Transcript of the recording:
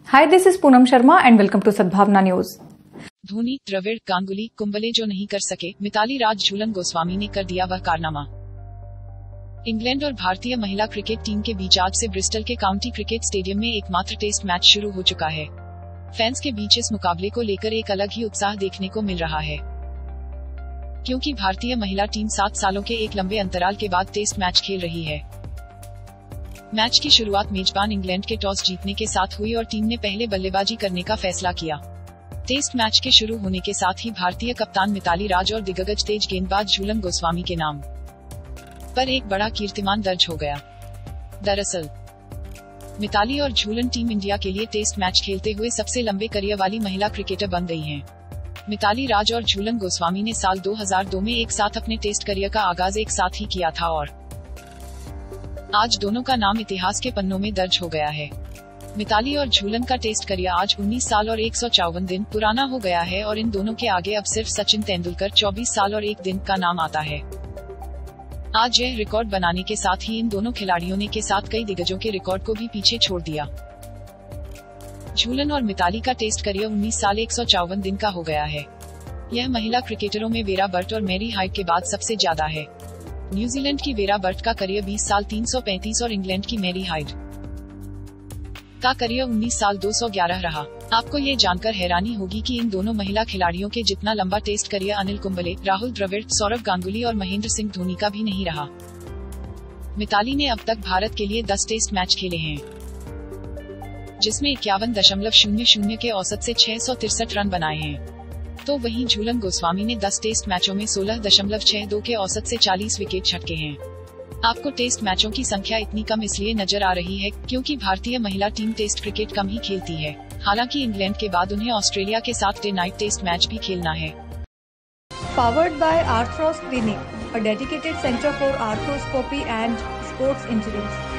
Hi, this is Poonam Sharma and welcome to Sadbhavna News. Dhoni, Dravid, Ganguly, Kumble जो नहीं कर सके, मिताली राज, झूलन गोस्वामी ने कर दिया वह कारनामा। इंग्लैंड और भारतीय महिला क्रिकेट टीम के बीच आज से ब्रिस्टल के काउंटी क्रिकेट स्टेडियम में एकमात्र टेस्ट मैच शुरू हो चुका है। फैंस के बीच इस मुकाबले को लेकर एक अलग ही उत्साह देखने को मिल रहा है, क्योंकि भारतीय महिला टीम 7 सालों के एक लंबे अंतराल के बाद टेस्ट मैच खेल रही है। मैच की शुरुआत मेजबान इंग्लैंड के टॉस जीतने के साथ हुई और टीम ने पहले बल्लेबाजी करने का फैसला किया। टेस्ट मैच के शुरू होने के साथ ही भारतीय कप्तान मिताली राज और दिग्गज तेज गेंदबाज झूलन गोस्वामी के नाम पर एक बड़ा कीर्तिमान दर्ज हो गया। दरअसल मिताली और झूलन टीम इंडिया के लिए टेस्ट मैच खेलते हुए सबसे लंबे करियर वाली महिला क्रिकेटर बन गई हैं। मिताली राज और झूलन गोस्वामी ने साल 2002 में एक साथ अपने टेस्ट करियर का आगाज एक साथ ही किया था और आज दोनों का नाम इतिहास के पन्नों में दर्ज हो गया है। मिताली और झूलन का टेस्ट करियर आज 19 साल और 154 दिन पुराना हो गया है और इन दोनों के आगे अब सिर्फ सचिन तेंदुलकर 24 साल और 1 दिन का नाम आता है। आज यह रिकॉर्ड बनाने के साथ ही इन दोनों खिलाड़ियों ने के साथ कई दिग्गजों के रिकॉर्ड को भी पीछे छोड़ दिया। झूलन और मिताली का टेस्ट करियर 19 साल 154 दिन का हो गया है। यह महिला क्रिकेटरों में वेरा बर्ट और मैरी हाइड के बाद सबसे ज्यादा है। न्यूजीलैंड की वेरा बर्ट का करियर 20 साल 335 और इंग्लैंड की मैरी हाइड का करियर 19 साल 211 रहा। आपको ये जानकर हैरानी होगी कि इन दोनों महिला खिलाड़ियों के जितना लंबा टेस्ट करियर अनिल कुंबले, राहुल द्रविड़, सौरव गांगुली और महेंद्र सिंह धोनी का भी नहीं रहा। मिताली ने अब तक भारत के लिए 10 टेस्ट मैच खेले हैं, जिसमें 51.00 के औसत से 663 रन बनाए हैं। तो वहीं झूलन गोस्वामी ने 10 टेस्ट मैचों में 16.62 के औसत से 40 विकेट झटके हैं। आपको टेस्ट मैचों की संख्या इतनी कम इसलिए नजर आ रही है क्योंकि भारतीय महिला टीम टेस्ट क्रिकेट कम ही खेलती है। हालांकि इंग्लैंड के बाद उन्हें ऑस्ट्रेलिया के साथ डे नाइट टेस्ट मैच भी खेलना है। Powered by Arthros Clinic, a dedicated center for arthroscopy and sports injuries.